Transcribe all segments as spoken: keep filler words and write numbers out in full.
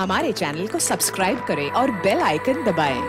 हमारे चैनल को सब्सक्राइब करें और बेल आइकन दबाएं।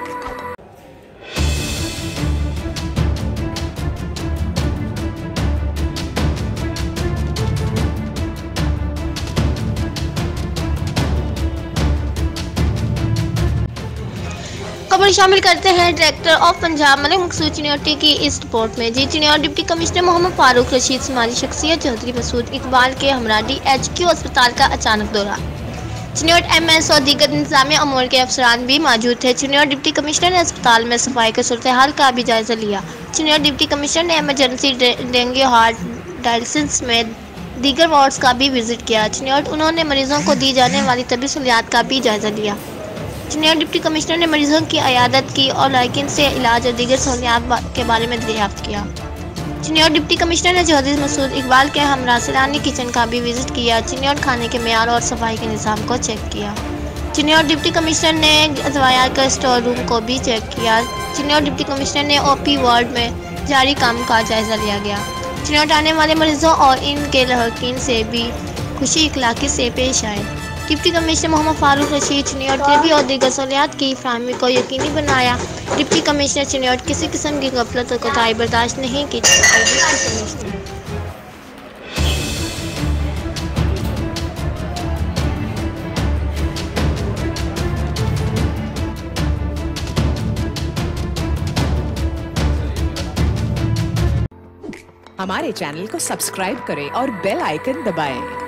खबर शामिल करते हैं डायरेक्टर ऑफ पंजाब मलिक मकसूद चिन्योटी की इस रिपोर्ट में। जी चिन्योट डिप्टी कमिश्नर मोहम्मद फारूक रशीद समाजी शख्सियत चौधरी मसूद इकबाल के हमरा डी एच क्यू अस्पताल का अचानक दौरा। चिन्योट एम एस और दीगर इंतजामी अमूर के अफसरान भी मौजूद थे। चिन्योट डिप्टी कमिश्नर ने अस्पताल में सफाई के सूरत हाल का भी जायजा लिया। चिन्योट डिप्टी कमिश्नर ने एमरजेंसी डेंगू हार्ट डायलिसिस में दीगर वार्ड्स का भी विजिट किया। चिन्योट उन्होंने मरीजों को दी जाने वाली तबी सहूलियात का भी जायजा लिया। चिन्योट डिप्टी कमिश्नर ने मरीजों की अयादत की और लाइकिन से इलाज और दीगर सहूलियात के बारे में दरियाफ्त किया। चिन्योट डिप्टी कमिश्नर ने चौधरी मसूद इकबाल के हमरा सिलानी किचन का भी विजिट किया। चिन्योट खाने के मेयार और सफाई के निज़ाम को चेक किया। चिन्योट डिप्टी कमिश्नर ने दवायात का स्टोर रूम को भी चेक किया। चिन्योट डिप्टी कमिश्नर ने ओ पी वार्ड में जारी काम का जायजा लिया गया। चिन्योट आने वाले मरीजों और इनके लहकीन से भी खुशी इखलाकी से पेश आए। Deputy commissioner Mohammad Farooq Rashid Chiniot TB और दीगर सहूलियात की फराहमी को यकीनी बनाया। डिप्टी कमिश्नर चिन्योट किसी किस्म की गफलत और कोताही बर्दाश्त नहीं की जाएगी। हमारे चैनल को सब्सक्राइब करें और बेल आइकन दबाएं।